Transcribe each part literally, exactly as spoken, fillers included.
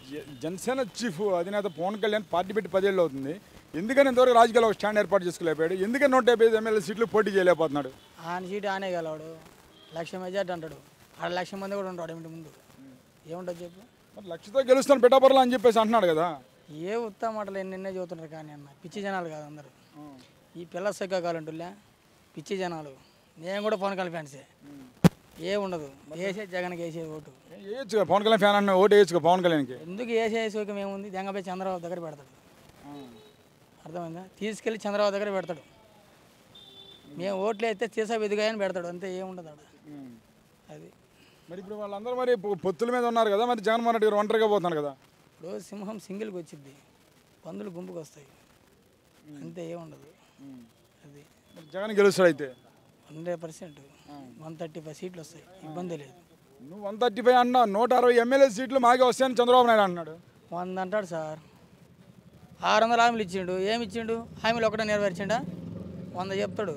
జ- జనసేన చీఫ్ అధినేత పవన్ కళ్యాణ్ పార్టీ పెట్టి పదేళ్ళు అవుతుంది. ఎందుకని ఇంతవరకు రాజకీయాల్లో ఒక స్టాండ్ ఏర్పాటు చేసుకోలేకపోయాడు? ఎందుకని నూట యాభై ఐదు ఎమ్మెల్యే సీట్లు పోటీ చేయలేకపోతున్నాడు? ఆయన సీటు ఆనే గలవాడు లక్ష మెజార్టీ అంటాడు. ఆడ లక్ష మంది కూడా ఉంటాడు ఇంటి ముందు. ఏముంటుంది చెప్పు. మరి లక్షతో గెలుస్తాను పిఠాపురంలో అని చెప్పేసి అంటున్నాడు కదా. ఏ ఉత్తా మాటలు ఎన్నెన్నే చదువుతున్నారు కానీ అన్న పిచ్చి జనాలు కాదు అందరూ. ఈ పిల్ల సగ్గాలంటులే పిచ్చి జనాలు. నేను కూడా పవన్ కళ్యాణ్ ఫ్యాన్సే. ఏ ఉండదు వేసే జగన్కి వేసే ఓటు వేయచ్చు కదా, పవన్ కళ్యాణ్ ఫ్యాన్ అన్న ఓటు వేయచ్చు కదా పవన్ కళ్యాణ్కి. ఎందుకు వేసే సోకం ఏముంది? దెంగపై చంద్రబాబు దగ్గర పెడతాడు. అర్థమైందా? తీసుకెళ్ళి చంద్రబాబు దగ్గర పెడతాడు. మేము ఓట్లు అయితే తీసా వెదిగాయని పెడతాడు. అంతే ఏముండదు ఆడ. అది మరి ఇప్పుడు వాళ్ళందరూ మరి పొ- పొత్తుల మీద ఉన్నారు కదా, మరి జగన్మోహన్ రెడ్డి గారు ఒంటరిగా పోతున్నారు కదా. ఇప్పుడు సింహం సింగిల్కి వచ్చింది, పందులు గుంపుకు వస్తాయి. అంతే ఏముండదు. అది మరి జగన్ గెలుస్తాడు అయితే. Hundred percent one thirty five సీట్లు వస్తాయి, ఇబ్బంది లేదు. నువ్వు వన్ థర్టీ ఫైవ్ అన్నా, నూట అరవై ఎమ్మెల్యే సీట్లు మాకే వస్తాయని చంద్రబాబు నాయుడు అన్నాడు. వంద అంటాడు సార్. ఆరు వందల హామీలు ఇచ్చిండు. ఏమి ఇచ్చిండు? హామీలు ఒకటే నెరవేర్చిండా? వంద చెప్తాడు.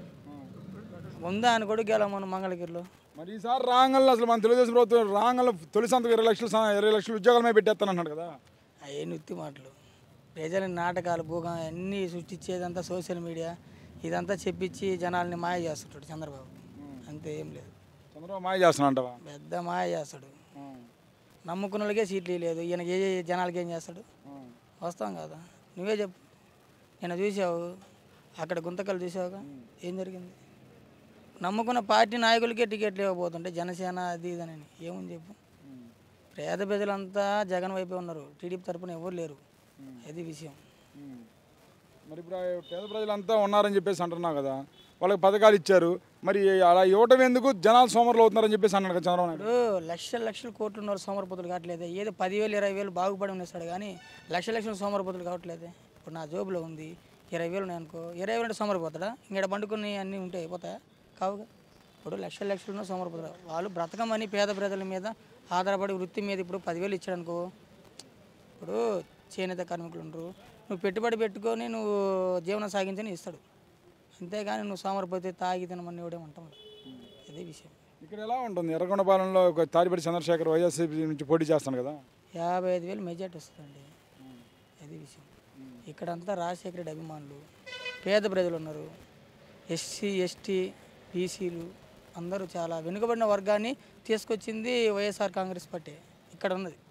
ఉందా అని కూడా గెల మన మంగళగిరిలో. మరి ఈసారి రాంగల్లో అసలు మన తెలుగుదేశం ప్రభుత్వం రాంగల్లో తొలి సంతకు ఇరవై లక్షలు స- ఇరవై లక్షలు ఉద్యోగాలమే పెట్టేస్తాను అన్నాడు కదా. అవి నుత్తి మాటలు. ప్రజల నాటకాలు భూగా అన్నీ సృష్టించేదంతా సోషల్ మీడియా ఇదంతా చెప్పించి జనాల్ని మాయ చేస్తుంటాడు చంద్రబాబు. అంతే ఏం లేదు. చంద్రబాబు మాయ చేస్తున్నా అంటావా? పెద్ద మాయ చేస్తాడు. నమ్ముకున్న వాళ్ళకే సీట్లు లేదు. ఈయనకి ఏ జనాలకి ఏం చేస్తాడు? వస్తాం కదా, నువ్వే చెప్పు. నేను చూసావు అక్కడ గుంతకలు చూసావుగా, ఏం జరిగింది? నమ్ముకున్న పార్టీ నాయకులకే టికెట్లు ఇవ్వబోతుంటే జనసేన అది ఇదని ఏముంది చెప్పు. పేద ప్రజలంతా జగన్ వైపే ఉన్నారు, టీడీపీ తరపున ఎవరు లేరు. అది విషయం. మరి ఇప్పుడు ఆ పేద ప్రజలంతా ఉన్నారని చెప్పేసి అంటున్నావు కదా, వాళ్ళకి పథకాలు ఇచ్చారు, మరి అలా ఇవ్వటం ఎందుకు? జనాలు సోమరులు అవుతున్నారని చెప్పేసి అన్నాడు కదా చంద్రబాబు నాయుడు. ఇప్పుడు లక్షల లక్షల కోట్లు ఉన్న వాళ్ళు సోమరపోతులు కావట్లేదు. ఏదో పదివేలు ఇరవై వేలు బాగుపడి ఉండేస్తాడు కానీ లక్ష లక్షల సోమరపోతులు కావట్లేదు. ఇప్పుడు నా జోబులో ఉంది ఇరవై వేలు ఉన్నాయి అనుకో, ఇరవై వేలు అంటే సోమరిపోతాడా? ఇంకడ పండుకొని అన్నీ ఉంటే అయిపోతాయా? కావుగా. ఇప్పుడు లక్షల లక్షలు ఉన్న సోమరిపోతాడు. వాళ్ళు బ్రతకమని పేద ప్రజల మీద ఆధారపడి వృత్తి మీద ఇప్పుడు పదివేలు ఇచ్చాడు అనుకో. ఇప్పుడు చేనేత కార్మికులు ఉండరు, నువ్వు పెట్టుబడి పెట్టుకొని నువ్వు జీవనం సాగించని ఇస్తాడు. అంతేగాని నువ్వు సోమరిపోతే తాగి తినమని ఇవ్వడేమంటాం. అదే విషయం. ఇక్కడ ఎలా ఉంటుంది? ఎర్రగొండపాలెంలో ఒక తాడిపల్లి చంద్రశేఖర్ వైఎస్సీపీ నుంచి పోటీ చేస్తాను కదా. యాభై ఐదు వేలు మెజార్టీ వస్తుందండి. అది విషయం. ఇక్కడంతా రాజశేఖర రెడ్డి అభిమానులు, పేద ప్రజలు ఉన్నారు. ఎస్సీ ఎస్టీ బీసీలు అందరూ చాలా వెనుకబడిన వర్గాన్ని తీసుకొచ్చింది వైఎస్ఆర్ కాంగ్రెస్ పార్టీ. ఇక్కడ ఉన్నది.